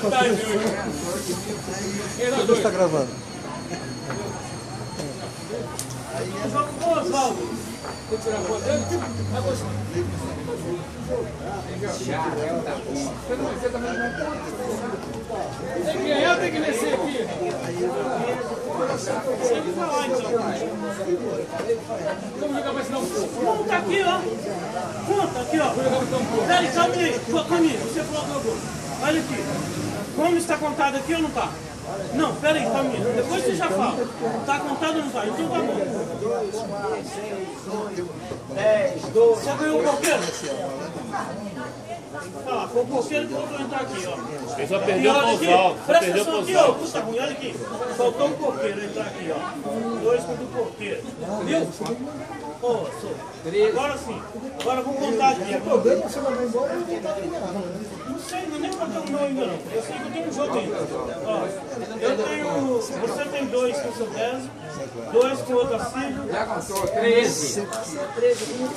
Tudo está gravando. Ô, Osvaldo, vou tirar a foto dele? Tem que ganhar, tem que descer aqui. Tem que falar, então. Vamos jogar mais não. Conta aqui, ó. Conta aqui, ó. Peraí, calma aí. Caminho, você falou do gol. Olha aqui. Como está contado aqui ou não está? Não, peraí, Caminho. Depois você já fala. Está contado ou não está? Então tá bom. 10, 12. Você ganhou o porqueiro? Olha lá, foi o porqueiro que faltou entrar aqui, ó. Ele só perdeu o Osvaldo. Presta atenção aqui, ó. Puta ruim, olha aqui. Faltou o porqueiro entrar aqui, ó. 2 contra o porqueiro. Viu? Ó, agora sim. Agora vamos contar aqui. O problema é que você vai embora e não tentar ganhar. Não sei, não nem contar o meu ainda não. Eu sei que eu tenho um jogo ainda. Ó, eu tenho. Você tem 2 com o seu 10, 2 com o outro Assílio. Já contou 13. 13.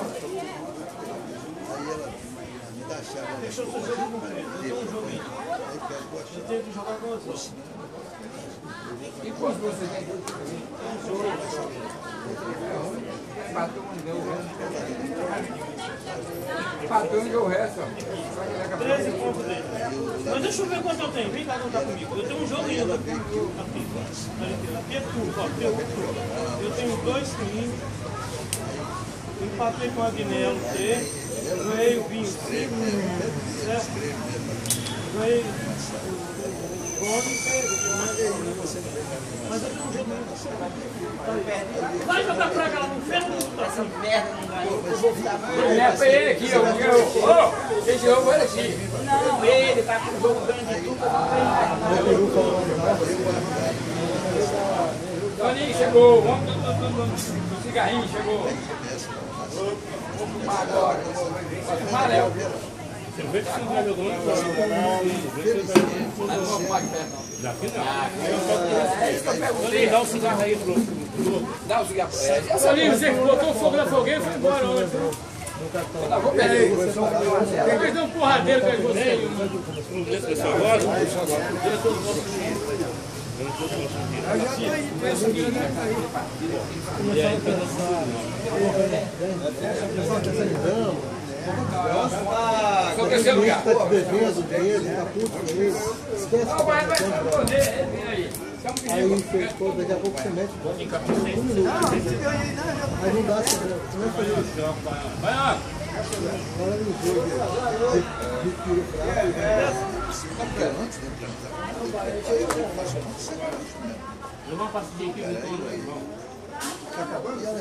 Deixa eu seu jogo com ele. Eu tenho um jogo ainda. Eu tenho que jogar com você. E quanto você tem? Empatou e deu o resto. Empatou e deu o resto. 13 pontos dele. Mas deixa eu ver quanto eu tenho. Vem cá contar comigo. Eu tenho um jogo ainda aqui. Aqui é tudo, ó. Eu tenho 2 fininhos. Empatei com o Agnello 3. Ganhei o vinho 5. Certo? Ganhei o Gomes. Mas eu tenho um jogo ainda. Vai jogar praga lá no ferro ou não? Essa merda não vai. Eu vou ficar. Foi ele aqui, ó. Quem tirou foi ele aqui. Não, ele tá com o jogo grande de tudo. Toninho chegou. Vamos do cigarrinho, chegou. Vou fumar agora. Vai fumar, Léo. Você vê que você não vai jogando. Mas não vou fumar de perto, não. Daqui não. É isso que eu perguntei. Dá um cigarro aí pro outro. Dá o cigarro. Toninho, você botou fogo na fogueira e foi embora ontem. Não, vou perder. Depois deu um porradeiro com você. Não vê se pessoal agora? Só terceiro lugar. Está te devendo dinheiro, está puto com ele. Esquece. Não, vai responder. Aí. Aí fez todo, daqui a pouco você mete bola. 1 minuto. Aí não dá, você não vai fazer isso. Vai lá. Agora no jogo, de tiro Não vamos passar aqui no todo, irmão. Tá acabando já, né?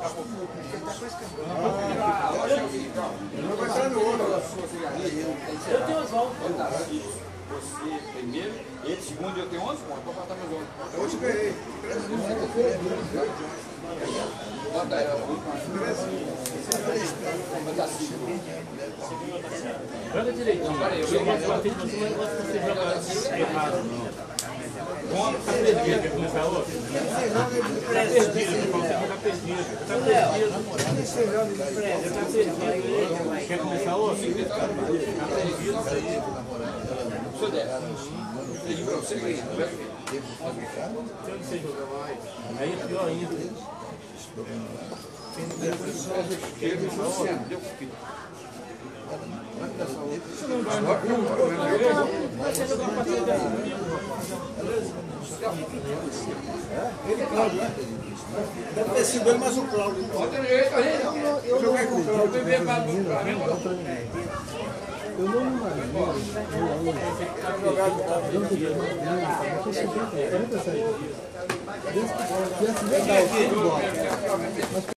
Eu tenho Osvaldo. Você primeiro, ele segundo, eu tenho 11 pontos. Vou botar meus 11. Eu te ganhei. Bota aí, bota 5. Joga direitinho. Peraí, eu gosto de bater de você, mas não gosto que você joga errado, não. Tá perdido, quer começar outro? Tá perdido, você tá perdido. Tá perdido. Quer começar outro? Tá perdido isso aí. Sou 10. Tem pra você aí. Eu não sei jogar mais. Aí é pior ainda. Você não vai na curva, você jogar uma partida comigo. Ele, Cláudio, né? Deve ter sido ele, mas o Cláudio. Eu joguei com o Cláudio. Eu não imagino. Desde que tivesse legal,